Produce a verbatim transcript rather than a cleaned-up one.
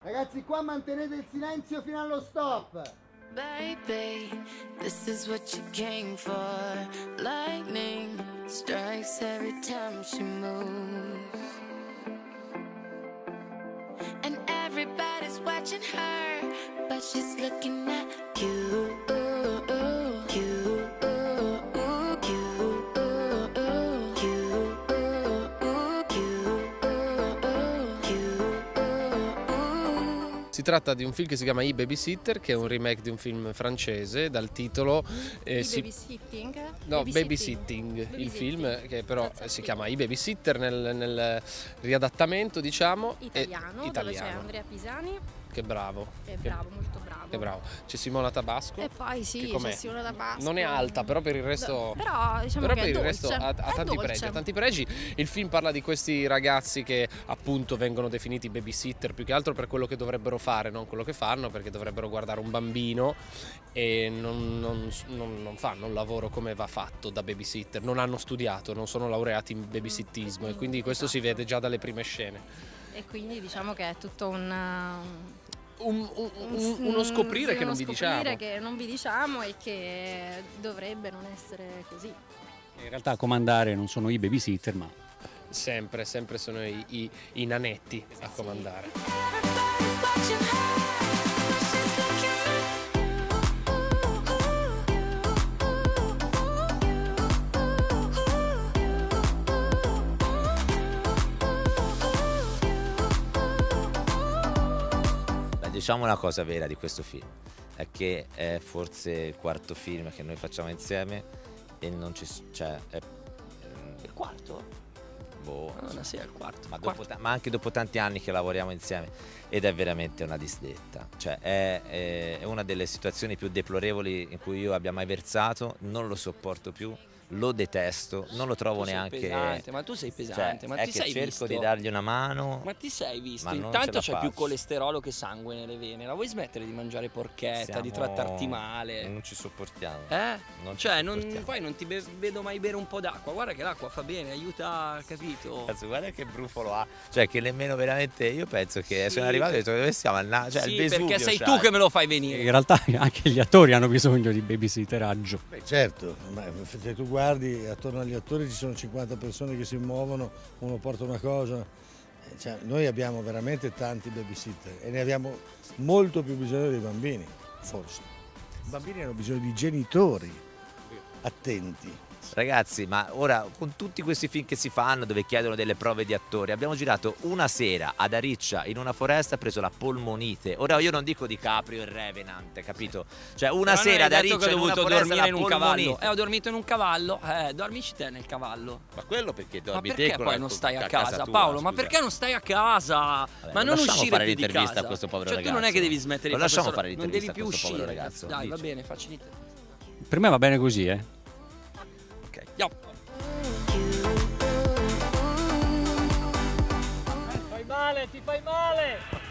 Ragazzi, qua mantenete il silenzio fino allo stop. Baby, this is what you came for. Lightning strikes every time she moves, and everybody's watching her, but she's looking at you. Si tratta di un film che si chiama I Babysitter, che è un remake di un film francese dal titolo eh, si... Babysitting? No, Babysitting, Babysitting, Babysitting. il film che però Grazie si al chiama I Babysitter nel, nel riadattamento, diciamo, italiano, e, dove c'è italiano. Andrea Pisani. Che bravo. È che, bravo, molto bravo. Che bravo. C'è Simona Tabasco. E poi sì, c'è Simona Tabasco. Non è alta, però per il resto. Però diciamo però che per è il dolce. resto ha, ha tanti dolce. pregi, ha tanti pregi. Il film parla di questi ragazzi che appunto vengono definiti babysitter più che altro per quello che dovrebbero fare, non quello che fanno, perché dovrebbero guardare un bambino e non, non, non, non fanno un lavoro come va fatto da babysitter, non hanno studiato, non sono laureati in babysittismo, mm, e quindi questo esatto. si vede già dalle prime scene. E quindi diciamo che è tutto un... Un, un, un, uno scoprire sì, che uno non vi diciamo. che non vi diciamo e che dovrebbe non essere così. In realtà a comandare non sono i babysitter, ma sempre, sempre sono i, i, i nanetti a comandare. Diciamo una cosa vera di questo film, è che è forse il quarto film che noi facciamo insieme e non ci cioè è, il quarto? Boh, no, no, sì, è il quarto. Ma, il dopo, quarto. ma anche dopo tanti anni che lavoriamo insieme, ed è veramente una disdetta, cioè è, è, è una delle situazioni più deplorevoli in cui io abbia mai versato, non lo sopporto più. Lo detesto, non lo trovo tu sei neanche pesante, ma tu sei pesante, cioè, ma è ti che sei cerco visto? di dargli una mano, ma ti sei visto, ma non intanto ce c'è la più faccio. colesterolo che sangue nelle vene, la vuoi smettere di mangiare porchetta, Siamo... di trattarti male? Non ci sopportiamo, Eh? non ci cioè non, sopportiamo. poi non ti be vedo mai bere un po' d'acqua, guarda che l'acqua fa bene, aiuta, capito? Cazzo, guarda che brufolo ha, cioè che nemmeno veramente, io penso che Sì. sono arrivato e ho detto dove stiamo andando, cioè sì, il Vesuvio perché sei c'hai. tu che me lo fai venire. in realtà anche gli attori hanno bisogno di babysitteraggio. Beh, certo, ma se tu guardi attorno agli attori ci sono cinquanta persone che si muovono, uno porta una cosa, cioè, noi abbiamo veramente tanti babysitter e ne abbiamo molto più bisogno dei bambini, forse. I bambini hanno bisogno di genitori attenti. Ragazzi, ma ora con tutti questi film che si fanno dove chiedono delle prove di attori, abbiamo girato una sera ad Ariccia in una foresta, ha preso la polmonite. Ora io non dico DiCaprio e Revenant, capito? Cioè una Però sera ad non hai detto Ariccia che ho in una dovuto foresta dormire la in un cavallo. polmonite. Eh, ho dormito in un cavallo. Eh, dormici te nel cavallo. Ma quello perché Ma dormi perché te con poi la- non stai a a casa, tua, Paolo? Ma scusa. perché non stai a casa? Vabbè, ma lo non lasciamo uscire fare più di l'intervista casa. a questo povero cioè, tu non è ragazzo. che devi smettere Lo di fare lasciamo questo- fare non devi l'intervista più a questo povero uscire. ragazzo, Dai, va dici. bene, facci l'intervista. Per me va bene così, eh. Ok, ciao. Fai male, ti fai male!